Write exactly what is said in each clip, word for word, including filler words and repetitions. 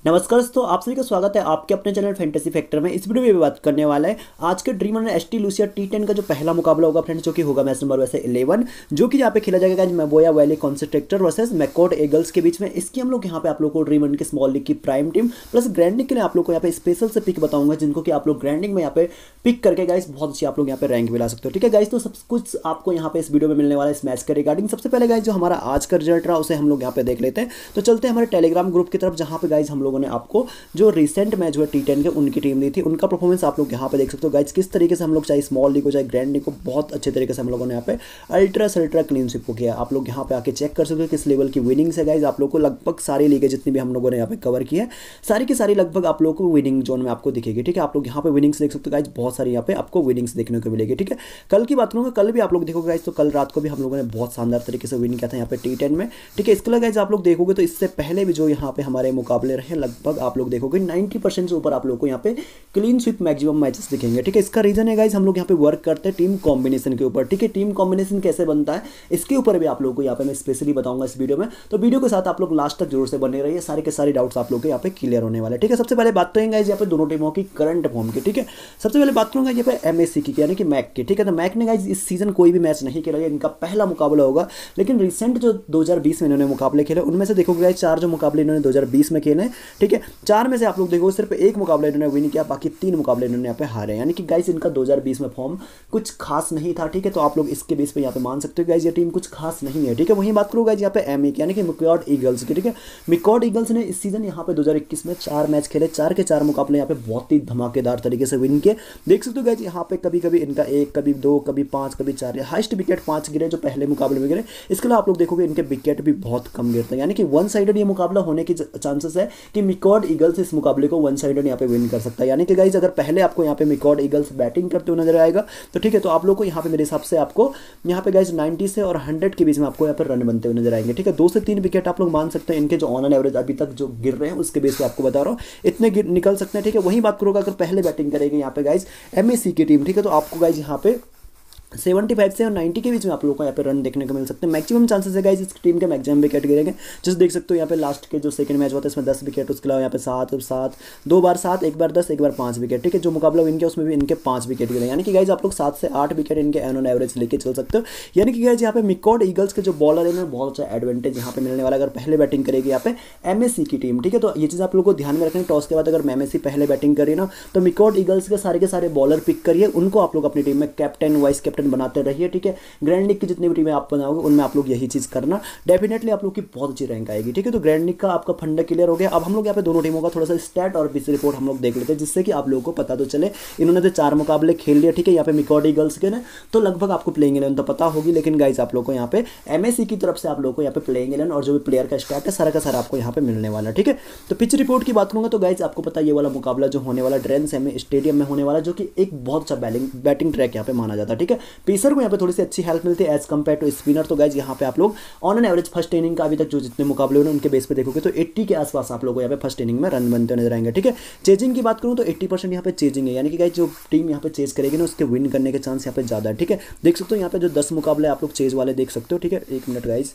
नमस्कार दोस्तों, आप सभी का स्वागत है आपके अपने चैनल फैंटेसी फैक्टर में। इस वीडियो में भी बात करने वाला है आज के dream S T Lucia T ten का जो पहला मुकाबला होगा फ्रेंड्स, जो कि होगा मैच नंबर वैसे इलेवन, जो कि यहाँ पे खेला जाएगा मैबोया वैली कॉन्सेंट्रेक्टर वर्सेस मैकॉड ईगल्स के बीच में। इसकी हम लोग यहाँ पे आप लोग को ड्रीम वन की स्मॉल लीग की प्राइम टीम प्लस ग्रैंडिंग के लिए आप लोग को यहाँ पे स्पेशल से पिक बताऊंगा, जिनको कि आप लोग ग्रैंडिंग में यहाँ पे पिक करके गाइस बहुत अच्छी आप लोग यहाँ पे रैंक भी ला सकते हो। ठीक है गाइस, तो सब कुछ आपको यहाँ पे इस वीडियो में मिलने वाला है इस मैच के रिगार्डिंग। सबसे पहले गाइस जो हमारा आज का रिजल्ट रहा उसे हम लोग यहाँ पे देख लेते हैं। तो चलते हैं हमारे टेलीग्राम ग्रुप की तरफ, जहाँ पे गाइस हम लोगों ने आपको जो रिसेंट मैच हुआ टी टेन के उनकी टीम दी थी, उनका परफॉर्मेंस आप लोग यहाँ पे देख सकते हो गाइज। किस तरीके से हम लोग चाहे स्मॉल लीग हो चाहे ग्रैंड लीग को बहुत अच्छे तरीके से हम लोगों ने यहाँ पे अल्ट्रा सल्ट्रा क्लीन स्वीप को किया। आप लोग यहाँ पे आके चेक कर सकते हो किस लेवल की विनिंग्स है गाइज। आप लोग को लगभग सारी लीगें जितनी भी हम लोगों ने यहाँ पे कवर की है, सारी की सारी लगभग आप लोग को विनिंग जोन में आपको दिखेगी। ठीक है, आप लोग यहाँ पे विनिंग्स देख सकते हो गाइज, बहुत सारी यहाँ पे आपको विनिंग्स देखने को मिलेगी। ठीक है, कल की बात करूँगा, कल भी आप लोग देखोगे गाइज, तो कल रात को भी हम लोगों ने बहुत शानदार तरीके से विन किया था यहाँ पे टी टेन में। ठीक है, इसके लिए गाइज आप लोग देखोगे तो इससे पहले भी जो यहाँ पे हमारे मुकाबले रहे, लगभग आप लोग देखोगे नाइन्टी परसेंट से ऊपर आप लोग को यहाँ पे क्लीन स्वीप मैक्सिमम मैचेस दिखेंगे। ठीक है, इसका रीजन है गाइज हम लोग यहाँ पे वर्क करते हैं टीम कॉम्बिनेशन के ऊपर। ठीक है, टीम कॉम्बिनेशन कैसे बनता है इसके ऊपर भी आप लोगों को यहाँ पे मैं स्पेशली बताऊंगा इस वीडियो में। तो वीडियो के साथ आप लोग लास्ट तक जरूर से बने रहिए, सारे के सारे डाउट्स आप लोग के यहाँ पे क्लियर होने वाले। ठीक है, सबसे पहले बात करेंगे यहाँ पे दोनों टीमों की करंट फॉर्म की। ठीक है, सबसे पहले बात करूंगा यहाँ पे एमएससी की, यानी कि मैक की। ठीक है, तो मैक ने गाइज इस सीजन कोई भी मैच नहीं खेला, इनका पहला मुकाबला होगा। लेकिन रिसेंट जो दो हजार बीस में इन्होंने मुकाबले खेले, उनमें से देखोगे गाइज चार जो मुकाबले इन्होंने दो हजार बीस में खेले। ठीक है, चार में से आप लोग देखोगे सिर्फ एक मुकाबला इन्होंने विन किया, बाकी तीन मुकाबले इन्होंने यहाँ पे हारे। यानी कि गाइस इनका दो हजार बीस में फॉर्म कुछ खास नहीं था। ठीक है, तो आप लोग इसके बेस पे यहाँ पे मान सकते हो गाइस ये टीम कुछ खास नहीं है। ठीक है, वहीं बात करूँ गाइस यहाँ पे एमई की, यानी कि मैकॉड ईगल्स की। ठीक है, मैकॉड ईगल्स ने इस सीजन यहाँ पे दो हजार इक्कीस में चार मैच खेले, चार के चार मुकाबले यहाँ पे बहुत ही धमाकेदार तरीके से विन किए। देख सकते हो गाइस यहाँ पे कभी कभी इनका एक, कभी दो, कभी पांच, कभी चार, हाइस्ट विकेट पांच गिरे जो पहले मुकाबले में गिरे। इसके अलावा आप लोग देखोगे इनके विकेट भी बहुत कम गिरते हैं, यानी कि वन साइडेड ये मुकाबला होने की चांसेस है कि मैकॉड ईगल्स इस मुकाबले को वन साइडेड यहाँ पे विन कर सकता है। यानी कि गाइस अगर पहले आपको यहाँ पे मैकॉड ईगल्स बैटिंग करते हुए नजर आएगा तो ठीक है, तो आप लोग को यहाँ पे मेरे हिसाब से आपको यहाँ पे गाइस नाइन्टी से और हंड्रेड के बीच में आपको यहाँ पे रन बनते हुए नजर आएंगे। ठीक है, दो से तीन विकेट आप लोग मान सकते हैं इनके जो ऑन एन एवरेज अभी तक जो गिर रहे हैं उसके बेस पे आपको बता रहा हूँ, इतने निकल सकते हैं। ठीक है, वही बात करूँगा अगर पहले बैटिंग करेगी यहाँ पे गाइस एमएससी की टीम, ठीक है, तो आपको गाइस यहाँ पे पचहत्तर से और नब्बे के बीच में आप लोगों को यहाँ पे रन देखने को मिल सकते हैं। मैक्सिमम चांसेस है गाइस इस टीम के मैक्सिमम विकेट गिरेंगे। जैसे देख सकते हो यहाँ पे लास्ट के जो सेकंड मैच होता है इसमें दस विकेट, उसके अलावा यहाँ पे सात सात दो बार सात, एक बार दस, एक बार पाँच विकेट। ठीक है, जो मुकाबला विन किया उसमें भी इनके पाँच विकेट गिरे, यानी कि गाइस आप लोग सात से आठ विकेट इनके ऑन एवरेज लेके चल सकते हो। यानी कि गाइस यहाँ पे मैकॉड ईगल्स के जो बॉलर है इन्हें बहुत अच्छा एडवांटेज यहाँ पे मिलने वाला अगर पहले बैटिंग करेगी यहाँ पे एमएससी की टीम। ठीक है, तो ये चीज़ आप लोग को ध्यान में रखें, टॉस के बाद अगर एमएससी पहले बैटिंग करिए ना तो मैकॉड ईगल्स के सारे के सारे बॉलर पिक करिए, उनको आप लोग अपनी टीम में कैप्टन वाइस कैप्टन बनाते रहिए। ठीक है, ग्रैंड लीग की जितनी भी टीमें आप बनाओगे उनमें आप लोग यही चीज करना, डेफिनेटली आप लोग की बहुत अच्छी रैंक आएगी। ठीक है, तो ग्रैंड लीग का आपका फंडा क्लियर हो गया। अब हम लोग यहाँ पे दोनों टीमों का थोड़ा सा स्टैट और पिच रिपोर्ट हम लोग देख लेते हैं, जिससे कि आप लोगों को पता तो चले। इन्होंने तो चार मुकाबले खेल लिया। ठीक है, यहाँ पे मैकॉड ईगल्स के ना तो लगभग आपको प्लेइंग इलेवन तो पता होगी, लेकिन गाइस आप लोग को यहाँ पे एमएससी की तरफ से आप लोग को यहाँ पे प्लेइंग इलेवन और जो भी प्लेयर का स्टैट है सारा का सारा आपको यहाँ पे मिलने वाला। ठीक है, तो पिच रिपोर्ट की बात करूंगा तो गाइस आपको पता है ये वाला मुकाबला जो होने वाला ड्रेन स्टेडियम में होने वाला, जो कि एक बहुत अच्छा बैटिंग बैटिंग ट्रैक यहाँ पे माना जाता है। ठीक है, पेसर को यहाँ पे थोड़ी सी अच्छी हेल्प मिलती है एज कंपेयर टू स्पिनर। तो गाइज यहाँ पे आप लोग on an average first inning का अभी तक जो जितने मुकाबले हुए उनके बेस पे देखोगे तो अस्सी के आसपास आप लोगों को यहाँ पे फर्स्ट इनिंग में रन बनते नजर आएंगे। ठीक है, चेजिंग की बात करूँ तो अस्सी परसेंट यहाँ पे चेजिंग है, यानी कि गाइज जो टीम यहाँ पे चेज करेगी ना उसके विन करने के चांस यहाँ पे ज्यादा है। ठीक है, देख सकते हो यहाँ पे जो दस मुकाबले आप लोग चेज वाले देख सकते हो। ठीक है, एक मिनट गाइज।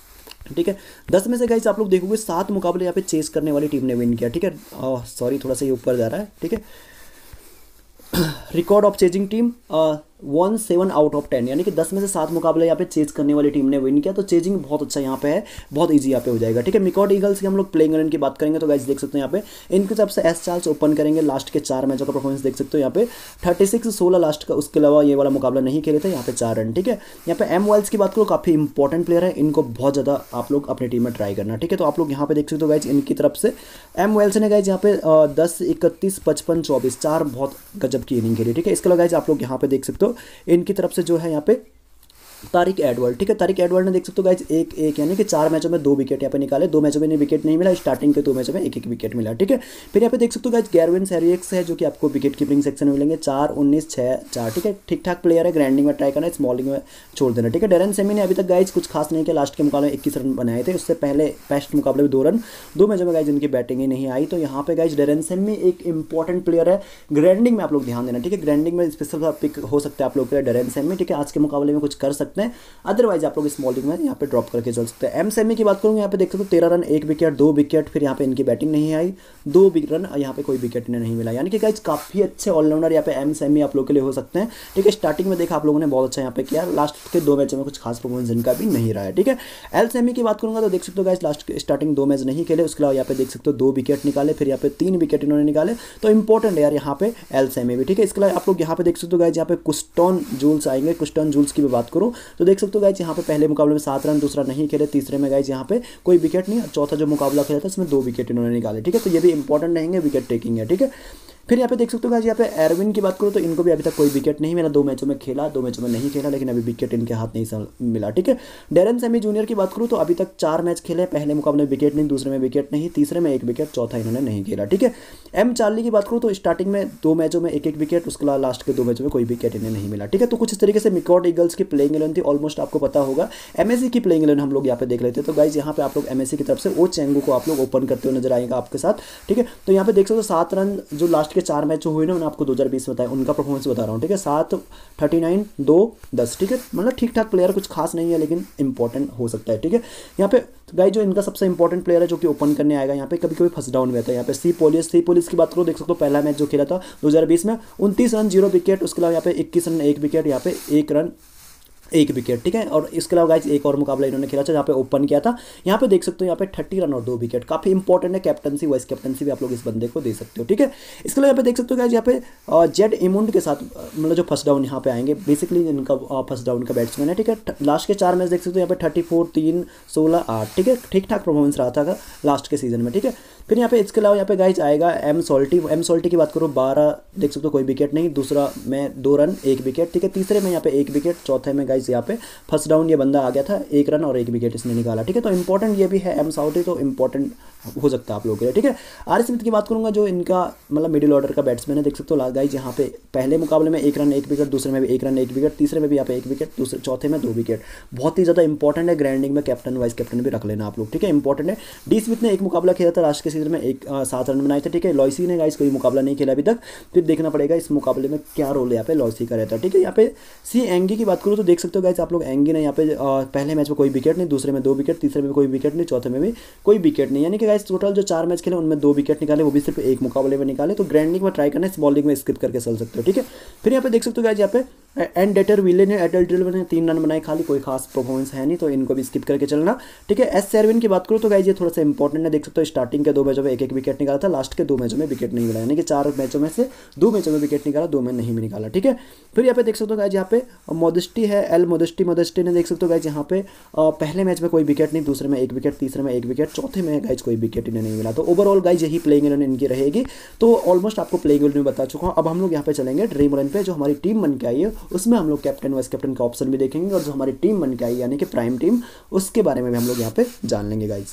ठीक है, दस में से गाइस आप लोग देखोगे सात मुकाबले यहाँ पे चेस करने वाली टीम ने विन किया। ठीक है, सॉरी थोड़ा सा ये ऊपर जा रहा है। ठीक है, record of chasing team one seven out of ten, यानी कि दस में से सात मुकाबले यहाँ पे चेज करने वाली टीम ने विन किया। तो चेजिंग बहुत अच्छा यहाँ पे है, बहुत इजी यहाँ पे हो जाएगा। ठीक है, मैकॉड ईगल्स की हम लोग प्लेइंग इलेवन की बात करेंगे तो गाइस देख सकते हैं यहाँ पे इनके तरफ से एस चार्ल्स ओपन करेंगे। लास्ट के चार मैचों का परफॉर्मेंस देख सकते हो यहाँ पे थर्टी सिक्स सोलह लास्ट का, उसके अलावा ये वाला मुकाबला नहीं खेले थे, यहाँ पे चार रन। ठीक है, यहाँ पे एम वाइल्स की बात करो काफी इंपॉर्टेंट प्लेयर है, इनको बहुत ज्यादा आप लोग अपनी टीम में ट्राई करना। ठीक है, तो आप लोग यहाँ पे देख सकते हो गाइज इनकी तरफ से एम वाइल्स ने गाइज यहाँ पे दस इकतीस पचपन चौबीस चार बहुत गजब की इनिंग खेली। ठीक है, इसके अलावा गाइज आप लोग यहाँ पे देख सकते हो इनकी तरफ से जो है यहाँ पे तारिक एडवर्ड। ठीक है, तारिक एडवर्ड ने देख सकते हो गाइज एक एक यानी कि चार मैचों में दो विकेट यहाँ पे निकाले, दो मैचों में इन्हें विकेट नहीं मिला, स्टार्टिंग के दो मैचों में एक एक विकेट मिला। ठीक है, फिर यहाँ पे देख सकते हो गाइज गैरविन सेरियक्स है जो कि आपको विकेट कीपिंग सेक्शन में मिलेंगे, चार उन्नीस छः चार। ठीक है, ठीक ठाक प्लेयर है, ग्रैंडिंग में ट्राई करना है, स्मॉलिंग में छोड़ देना। ठीक है, डेरन सेमी ने अभी तक गाइज कुछ खास नहीं किया, लास्ट के मुकाबले में इक्कीस रन बनाए थे, उससे पहले पेस्ट मुकाबले में दो रन, दो मैचों में गाइज इनकी बैटिंग ही नहीं आई। तो यहाँ पे गाइज डेरन सेमी एक इंपॉर्टेंट प्लेयर है, ग्रैंडिंग में आप लोग ध्यान देना। ठीक है, ग्रैंडिंग में स्पेशल पिक हो सकता है आप लोग के लिए डेरन सेमी। ठीक है, आज के मुकाबले में कुछ कर सकते सकते हैं, अदरवाइज आप लोग स्मॉल लीग में यहाँ पे ड्रॉप करके चल सकते हैं। एम सेमी की बात करूँगा, यहाँ पे देख सकते हो तेरह रन एक विकेट दो विकेट, फिर यहाँ पे इनकी बैटिंग नहीं आई, दो रन यहाँ पे कोई विकेट इन्हें नहीं मिला, यानी कि गाइस काफ़ी अच्छे ऑलराउंडर यहाँ पे एम सेमी आप लोग के लिए हो सकते हैं। ठीक है, स्टार्टिंग में देखा आप लोगों ने बहुत अच्छा यहाँ पे किया, लास्ट के दो मैचों में कुछ खास परफॉर्मेंस इनका भी नहीं रहा है। ठीक है, एल सेमी की बात करूँगा तो देख सकते हो गाइस लास्ट स्टार्टिंग दो मैच नहीं खेले, उसके अलावा यहाँ पे देख सकते हो दो विकेट निकाले, फिर यहाँ पे तीन विकेट इन्होंने निकाले, तो इंपॉर्टेंट है यार यहाँ पे एल सेमी भी। ठीक है, इसके अलावा आप लोग यहाँ पे देख सकते हो गाइस यहाँ पे कुस्टोन जूल्स आएंगे। कुस्टोन जूल्स की भी बात करूँ तो देख सकते हो गाइस यहाँ पे पहले मुकाबले में सात रन, दूसरा नहीं खेले, तीसरे में गाइस यहाँ पे कोई विकेट नहीं, चौथा जो मुकाबला खेला था इसमें दो विकेट इन्होंने निकाले। ठीक है, तो ये भी इंपॉर्टेंट रहेंगे, विकेट टेकिंग है। ठीक है, फिर यहाँ पे देख सकते हो गाइस यहाँ पे एरविन की बात करूँ तो इनको भी अभी तक कोई विकेट नहीं मिला, दो मैचों में खेला, दो मैचों में नहीं खेला, लेकिन अभी विकेट इनके हाथ नहीं मिला। ठीक है, डेरन सेमी जूनियर की बात करूँ तो अभी तक चार मैच खेले, पहले मुकाबले में विकेट नहीं, दूसरे में विकेट नहीं, तीसरे में एक विकेट, चौथा इन्होंने नहीं खेला। ठीक है, एम चार्ली की बात करूँ तो स्टार्टिंग में दो मैचों में एक एक विकेट, उसके अलावा लास्ट के दो मैचों में कोई विकेट इन्हें नहीं मिला। ठीक है, तो कुछ इस तरीके से मिकॉट ईगल्स की प्लेइंग इलेवन थी, ऑलमोस्ट आपको पता होगा। एमएससी की प्लेइंग इलेवन हम लोग यहाँ पे देख लेते हैं, तो गाइज यहाँ पे आप लोग एमएससी की तरफ से ओ चेंगू को आप लोग ओपन करते हुए नजर आएगा आपके साथ। ठीक है, तो यहाँ पे देख सकते हो सात रन जो लास्ट के चार मैच हुए ना, मैंने आपको दो हज़ार बीस में बताया, उनका परफॉर्मेंस बता रहा हूँ। ठीक है, सात थर्टी नाइन दो दस। ठीक है, मतलब ठीक ठाक प्लेयर, कुछ खास नहीं है लेकिन इंपॉर्टेंट हो सकता है। ठीक है, यहाँ पे गाइस जो इनका सबसे इंपॉर्टेंट प्लेयर है जो कि ओपन करने आएगा, यहाँ पे कभी कभी फर्स्ट डाउन में आता है। यहाँ पे सी पोलिस सी पोलिस की बात करो, देख सकते हो पहला मैच जो खेला था दो हज़ार बीस में उनतीस रन जीरो विकेट, उसके अलावा यहाँ पे इक्कीस रन एक विकेट, यहाँ पे एक रन एक विकेट। ठीक है, और इसके अलावा गाइस एक और मुकाबला इन्होंने खेला था जहाँ पे ओपन किया था, यहाँ पे देख सकते हो यहाँ पे थर्टी रन और दो विकेट, काफी इंपॉर्टेंट है। कैप्टनसी वाइस कैप्टनसी भी आप लोग इस बंदे को दे सकते हो। ठीक है, इसके अलावा यहाँ पे देख सकते हो गाइस यहाँ पे जेड इमुंड के साथ मतलब जो फर्स्ट डाउन यहाँ पे आएंगे, बेसिकली इनका फर्स्ट डाउन का बैट्समैन है। ठीक है, लास्ट के चार मैच देख सकते हो यहाँ पे थर्टी फोर तीन सोलह आठ। ठीक है, ठीक ठाक परफॉर्मेंस रहा था लास्ट के सीजन में। ठीक है, फिर यहाँ पे इसके अलावा यहाँ पे गाइस आएगा एम सोल्टी। एम सोल्टी की बात करो बारह देख सकते हो कोई विकेट नहीं, दूसरा में दो रन एक विकेट। ठीक है, तीसरे में यहाँ पे एक विकेट, चौथे में गाइस यहाँ पे फर्स्ट डाउन ये बंदा आ गया था, एक रन और एक विकेट इसने निकाला। ठीक है, तो इंपॉर्टेंट ये भी है एम साउटी, तो इंपॉर्टेंट हो सकता है आप लोगों के लिए। ठीक है, आर स्मिथ की बात करूंगा जो इनका मतलब मिडिल ऑर्डर का बैट्समैन है, देख सकते हो गाइस यहाँ पे पहले मुकाबले में एक रन एक विकेट, दूसरे में भी एक रन एक विकेट, तीसरे में भी यहाँ पे एक विकेट, दूसरे चौथे में दो विकेट। बहुत ही ज़्यादा इंपॉर्टेंट है, ग्राइंडिंग में कैप्टन वाइस कैप्टन भी रख लेना आप लोग। ठीक है, इंपॉर्टेंट है। डी स्मिथ ने एक मुकाबला खेला था लास्ट के सीजन में, एक सात रन बनाए थे। ठीक है, लॉयसी ने गाइस कोई मुकाबला नहीं खेला अभी तक, फिर देखना पड़ेगा इस मुकाबले में क्या रोल यहाँ पे लॉयसी का रहता है। ठीक है, यहाँ पे सी एंगी की बात करूँ तो देख सकते हो गाइस आप लोग एंगी ने यहाँ पे पहले मैच में कोई विकेट नहीं, दूसरे में दो विकेट, तीसरे में कोई विकेट नहीं, चौथे में भी कोई विकेट नहीं, यानी कि गाइस टोटल जो चार मैच खेले उनमें दो विकेट निकाले, वो भी सिर्फ एक मुकाबले में निकाले। तो ग्रैंडिंग में ट्राई करना है, स्मॉल लीग में स्किप करके चल सकते हो। ठीक है, फिर यहाँ पे देख सकते हो गाइस यहाँ पे एंड डेटर विले ने एडल्ट्रिल ने तीन रन बनाए, खाली कोई खास परफॉर्मेंस है नहीं, तो इनको भी स्किप करके चलना। ठीक है, एस सेरविन की बात करूँ तो गाइस ये थोड़ा सा इंपॉर्टेंट है, देख सकते हो स्टार्टिंग के दो मैचों में एक एक विकेट निकाला था, लास्ट के दो मैचों में विकेट नहीं मिला, यानी कि चार मैचों में से दो मैचों में विकेट निकाला, दो में नहीं भी निकाला। ठीक है, फिर यहाँ पे देख सकते हो गाइस यहाँ पे मोडिस्टी है, एल मोडिस्टी मोडिस्टी ने देख सकते हो गाइस यहाँ पे पहले मैच में कोई विकेट नहीं, दूसरे में एक विकेट, तीसरे में एक विकेट, चौथे में गाइस कोई विकेट इन्हें नहीं मिला। तो ओवरऑल गाइस यही प्लेइंग इलेवन इनकी रहेगी। तो ऑलमोस्ट आपको प्लेइंग इलेवन बता चुका हूँ। अब हम लोग यहाँ पे चलेंगे ड्रीम इलेवन पे, जो हमारी टीम बन के आई है उसमें हम लोग कैप्टन वाइस कैप्टन का ऑप्शन भी देखेंगे, और जो हमारी टीम बन के आई यानी कि प्राइम टीम, उसके बारे में भी हम लोग यहाँ पे जान लेंगे गाइस।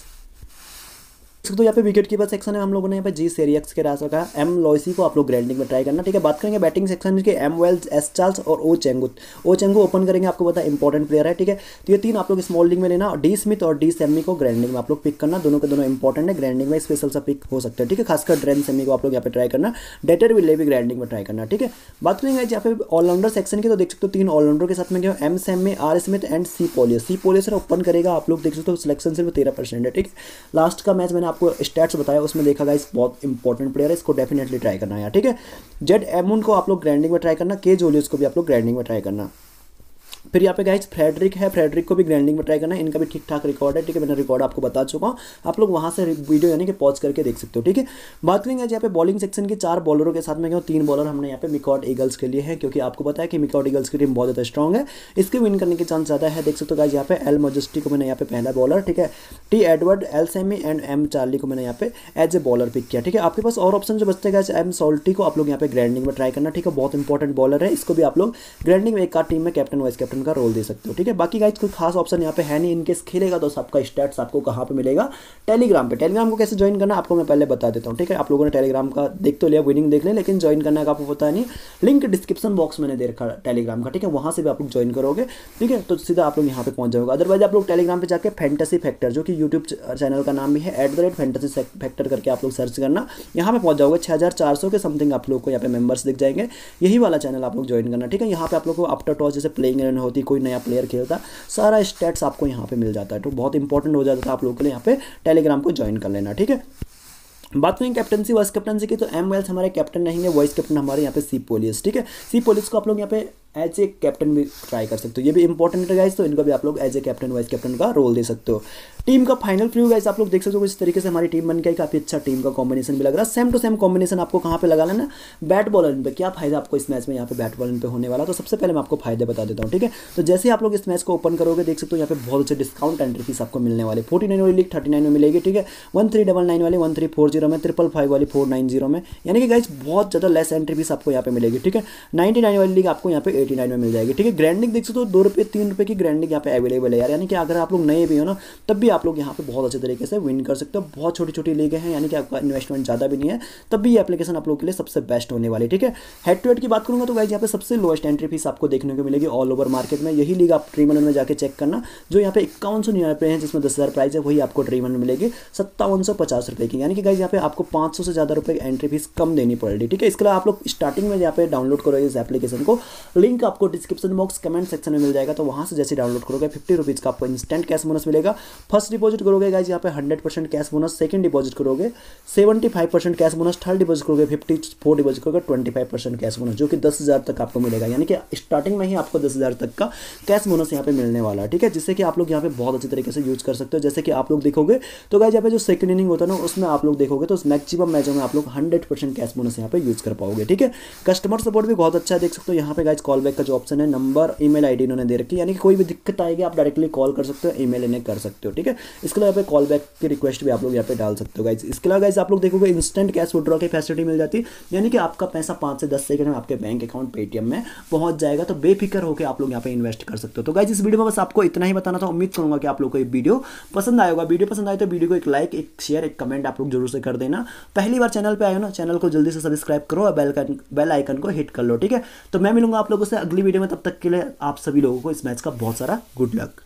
तो यहाँ पे विकेट कीपर सेक्शन है, हम लोगों ने यहाँ पे जी सेरियक्स के रास रखा है, एम लॉयसी को आप लोग ग्रैंडिंग में ट्राई करना। ठीक है, बात करेंगे बैटिंग सेक्शन की, एम वेल्स, एस चार्ल्स और O Chengu. O Chengu open करेंगे, आपको पता है इंपॉर्टेंट प्लेयर है। ठीक है, तो ये तीन आप लोग स्मॉल लीग में लेना, और डी स्मिथ और डी सेमी को ग्रैंडिंग में आप लोग पिक करना, दोनों के दोनों इंपॉर्टेंट है, ग्रैंडिंग में स्पेशल सा पिक हो सकता है। ठीक है, खासकर ड्रेन सेमी को आप लोग यहाँ पे ट्राई करना, डेटर विले भी ग्रैंडिंग में ट्राई करना। ठीक है, बात करेंगे यहाँ पे ऑलराउंडर सेक्शन की, तो देख सकते हो तीन ऑलराउंडर के साथ में क्या M Sammy, R Smith and C Polius. C Polius open करेगा, आप लोग देख सकते हो सिलेक्शन सिर्फ तेरह परसेंट है। ठीक है, लास्ट का मैच मैंने आपको स्टैट्स बताया, उसमें देखा गाइस बहुत इंपॉर्टेंट प्लेयर है, इसको डेफिनेटली ट्राई करना है। ठीक है, जेड एमुन को आप लोग ग्रैंडिंग में ट्राई करना, के जोलियस को भी आप लोग ग्रैंडिंग में ट्राई करना। फिर यहाँ पे गाइस फ्रेडरिक है, फ्रेडरिक को भी ग्रैंडिंग में ट्राई करना है, इनका भी ठीक ठाक रिकॉर्ड है। ठीक है, मैंने रिकॉर्ड आपको बता चुका हूँ, आप लोग वहाँ से वीडियो यानी कि पॉज करके देख सकते हो। ठीक है, बात करेंगे यहाँ पे बॉलिंग सेक्शन के चार बॉलरों के साथ में, क्यों तीन बॉलर हमने यहाँ पे मिकॉट ईगल्स के लिए है, क्योंकि आपको पता है कि मिकॉट ईगल्स की टीम बहुत ज़्यादा स्ट्रॉग है, इसके विन करने के चांस ज़्यादा है। देख सकते हो गाइस यहाँ पे एल मोजेस्टी को मैंने यहाँ पे पहला बॉलर, ठीक है, T Edward, L Sammy and M Charlie को मैंने यहाँ पे एज ए बॉलर पिक किया। ठीक है, आपके पास और ऑप्शन जो बचते हैं, एम सोल्टी को आप लोग यहाँ पे ग्रैंडिंग में ट्राई करना। ठीक है, बहुत इंपॉर्टेंट बॉलर है, इसको भी आप लोग ग्रैंडिंग में एक आध टीम में कैप्टन वाइस कैप्टन का रोल दे सकते हो। ठीक है, बाकी गाइस कोई खास ऑप्शन यहाँ पे है नहीं, इनकेस खेलेगा तो सबका स्टैट्स आपको कहाँ पे मिलेगा, टेलीग्राम पे। टेलीग्राम को कैसे ज्वाइन करना आपको मैं पहले बता देता हूँ। ठीक है, आप लोगों ने टेलीग्राम का देख तो लिया, विनिंग देख लिया, लेकिन ज्वाइन करने का आपको पता नहीं, लिंक डिस्क्रिप्शन बॉक्स मैंने दे रखा टेलीग्राम का। ठीक है, वहाँ से भी आप लोग ज्वाइन करोगे। ठीक है, तो सीधा आप लोग यहाँ पे पहुँच जाओगे। अदरवाइज आप लोग टेलीग्राम पे जाकर फैंटेसी फैक्टर, जो कि यूट्यूब चैनल का नाम भी है, at the rate fantasy factor करके आप लोग सर्च करना, यहाँ पे पहुँच जाओगे। छः हज़ार चार सौ के समथिंग आप लोग को यहाँ पे मेंबर्स दिख जाएंगे, यही वाला चैनल आप लोग ज्वाइन करना। ठीक है, यहाँ पे आप लोग को आफ्टर टॉस जैसे प्लेइंग इलेवन होती, कोई नया प्लेयर खेलता, सारा स्टैट्स आपको यहाँ पे मिल जाता है। तो बहुत इंपॉर्टेंट हो जाता है आप लोगों के लिए यहाँ पे टेलीग्राम को ज्वाइन कर लेना, ठीक है। बात करें कैप्टनसी वाइस कैप्टनसी की, तो एम वेल्स हमारे कैप्टन रहेंगे, वाइस कैप्टन हमारे यहाँ पे सी पोलियस, ठीक है। सी पोलियस को आप लोग यहाँ पे एज ए कैप्टन भी ट्राई कर सकते हो, ये भी इंपॉर्टेंट है गाइस, तो इनको भी आप लोग as a captain vice captain का रोल दे सकते हो। टीम का फाइनल प्रीव्यू गाइस आप लोग देख सकते हो, इस तरीके से हमारी टीम बन गई, काफी अच्छा टीम का कॉम्बिनेशन भी लग रहा है। सेम टू सेम कॉम्बिनेशन आपको कहाँ पे लगा लेना, बैट बॉलर पे। क्या फायदा आपको इस मैच में यहाँ पे बैट बॉलर पे होने वाला, तो सबसे पहले मैं आपको फायदे बता देता हूँ, ठीक है। तो जैसे आप लोग इस मैच को ओपन करोगे देख सकते हो यहाँ पे बहुत अच्छे डिस्काउंट एंट्री फीस आपको मिलने वाले, फोर्टी नाइन वाली लीग थर्टी नाइन में मिलेगी, ठीक है। वन थ्री डबल नाइन वाली वन थ्री फोर जीरो में, ट्रिपल फाइव वाली फोर नाइन जीरो में, यानी कि गाइस बहुत ज़्यादा लेस एंट्री फीस आपको यहाँ पे मिलेगी, ठीक है। नाइन्टी नाइन वाली लीग आपको यहाँ पे एटी नाइन में मिल जाएगी, ठीक है। ग्रैंडिंग देख सकते हो दो रुपये तीन रुपये की ग्रैंडिंग यहाँ पे अवेलेबल है यार, यानी कि अगर आप लोग नए भी हो ना तब भी आप लोग यहाँ पे बहुत अच्छे तरीके से विन कर सकते हो। बहुत छोटी छोटी लीगें हैं, यानी कि आपका इन्वेस्टमेंट ज़्यादा भी नहीं है, तब भी ये एप्लीकेशन आप लोग के लिए सबसे बेस्ट होने वाली, ठीक है। हेड टू हेड की बात करूँगा तो गाइस यहाँ पे सबसे लोएस्ट एंट्री फीस आपको देखने को मिलेगी ऑल ओवर मार्केट में। यही लीग आप ड्रीम इलेवन में जाकर चेक करना, जो यहाँ पे इक्यावन सौ निन्यानवे है, जिसमें दस हज़ार प्राइस है, वही आपको ड्रीम इलेवन मिलेगी सत्तावन सौ पचास रुपये की, यानी कि गाइस यहाँ पे आपको पाँच सौ से ज़्यादा रुपये एंट्री फीस कम देनी पड़ेगी, ठीक है। इसके अलावा आप लोग स्टार्टिंग में यहाँ पे डाउनलोड करोगे इस एप्लीकेशन को, लिंक आपको डिस्क्रिप्शन बॉक्स कमेंट सेक्शन में मिल जाएगा, तो वहाँ से जैसे डाउनलोड करोगे फिफ्टी रुपीज़ का आपको इंस्टेंट कैश बोनस मिलेगा। फर्स्ट डिपॉजिट करोगे गाइस यहाँ पे hundred percent cash bonus, second deposit करोगे seventy five percent cash bonus, third deposit करोगे फिफ्टी फोर डिपॉजिट करोगे twenty five percent cash bonus, जो कि दस हज़ार तक आपको मिलेगा, यानी कि स्टार्टिंग में ही आपको दस हज़ार तक का कैश बोनस यहाँ पे मिलने वाला है, ठीक है। जिससे कि आप लोग यहाँ पे बहुत अच्छे तरीके से यूज कर सकते हो। जैसे कि आप लोग देखोगे तो गाइस यहाँ पे जो सेकंड इनिंग होता है ना उसमें आप लोग देखोगे तो मैक्सिमम मैचों में आप लोग हंड्रेड परसेंट कैश बोनस यहाँ पे यूज कर पाओगे, ठीक है। कस्टमर सपोर्ट भी बहुत अच्छा है, देख सकते हो यहाँ पे गाइस कॉल बैक का जो ऑप्शन है, नंबर ईमेल आईडी इन्होंने दे रखी है, यानी कि कोई भी दिक्कत आएगी आप डायरेक्टली कॉल कर सकते हो, ईमेल इन्हें कर सकते हो, ठीक है। इसके अलावा यहाँ पे कॉल बैक की रिक्वेस्ट भी आप लोग यहाँ पे डाल सकते हो गाइस। इसके अलावा गाइस आप लोग देखोगे इंस्टेंट कैश विड्रॉ की फैसिलिटी मिल जाती है, यानी कि आपका पैसा पाँच से दस सेकंड में आपके बैंक अकाउंट पेटीएम में पहुंच जाएगा, तो बेफिक्र होकर आप लोग यहाँ पे इन्वेस्ट कर सकते हो। तो गाइस इस वीडियो में बस आपको इतना ही बताना था, उम्मीद करूंगा कि आप लोग को ये वीडियो पसंद आएगा। वीडियो पसंद आए तो वीडियो को एक लाइक, एक शेयर, एक कमेंट आप लोग जरूर से कर देना। पहली बार चैनल पे आए हो ना, चैनल को जल्दी से सब्सक्राइब करो और बेल बेल आइकन को हिट कर लो, ठीक है। तो मैं मिलूंगा आप लोगों से अगली वीडियो में, तब तक के लिए आप सभी लोगों को इस मैच का बहुत सारा गुड लक।